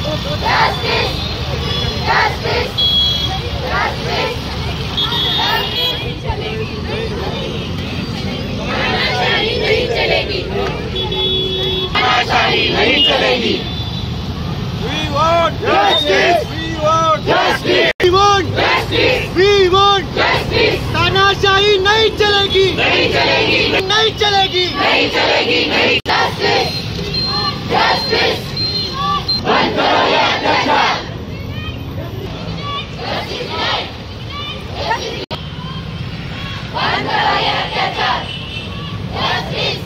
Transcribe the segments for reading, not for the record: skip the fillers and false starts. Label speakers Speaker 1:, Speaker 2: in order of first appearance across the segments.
Speaker 1: नहीं चलेगी। We want justice. We want justice. We want justice. We want justice. तानाशाही नहीं चलेगी। नहीं चलेगी। नहीं चलेगी। नहीं चलेगी। नहीं justice. Justice. बंद करो ये अत्याचार। बंद करो ये अत्याचार। Justice.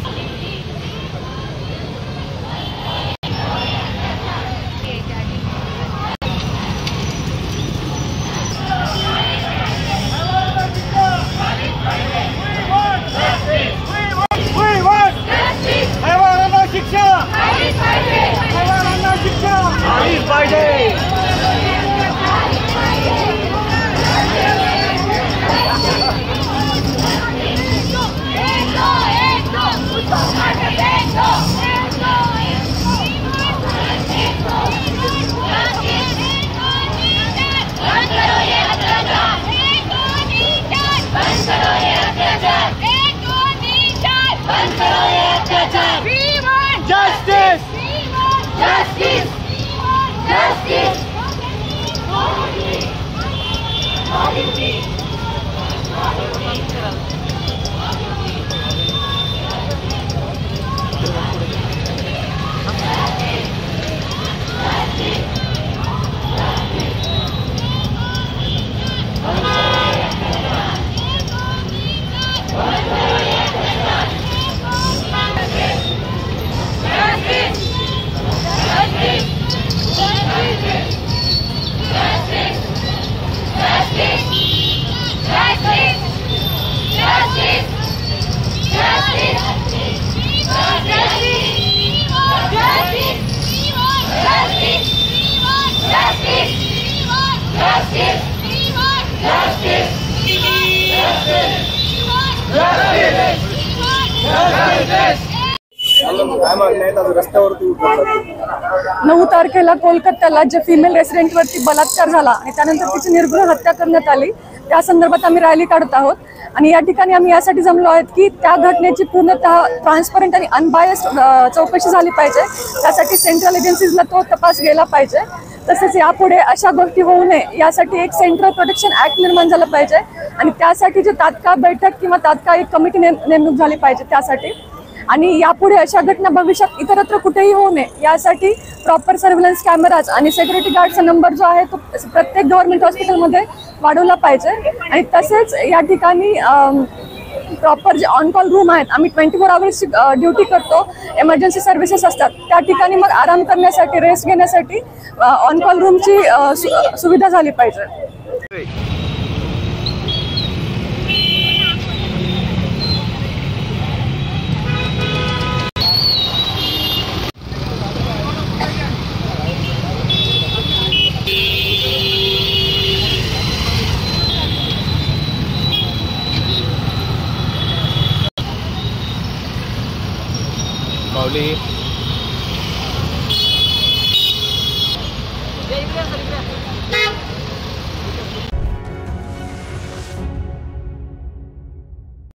Speaker 1: Justice! Justice! Justice!
Speaker 2: रस्त्यावरती
Speaker 3: 9 तारखेला कोलकात्याला जे फिमेल रेसिडेंटवरती बलात्कार झाला आणि त्यानंतर तिची निर्घृण हत्या करण्यात आली, त्या संदर्भात आम्ही रॅली काढत आहोत. आणि या ठिकाणी आम्ही यासाठी जमलो आहोत की त्या घटनेची पूर्णतः ट्रान्सपरंट आणि अनबायस्ड चौकशी झाली पाहिजे. त्यासाठी सेंट्रल एजन्सीजला तो तपास गेला पाहिजे. तसेच यापुढे अशा गोष्टी होऊ नये यासाठी एक सेंट्रल प्रोटेक्शन ऍक्ट निर्माण झालं पाहिजे आणि त्यासाठी जे तात्काळ बैठक किंवा तात्काळ एक कमिटी नेमणूक झाली पाहिजे त्यासाठी. आणि यापुढे अशा घटना भविष्यात इतरत्र कुठेही होऊ नये यासाठी प्रॉपर सर्व्हिलन्स कॅमेराज आणि सिक्युरिटी गार्डचा नंबर जो आहे तो प्रत्येक गव्हर्नमेंट हॉस्पिटलमध्ये वाढवला पाहिजे. आणि तसेच या ठिकाणी प्रॉपर जे ऑन कॉल रूम आहेत, आम्ही 24 आवर्सची ड्युटी करतो, एमर्जन्सी सर्व्हिसेस असतात त्या ठिकाणी मग आराम करण्यासाठी, रेस्ट घेण्यासाठी ऑन कॉल रूमची सुविधा झाली पाहिजे.
Speaker 2: माऊली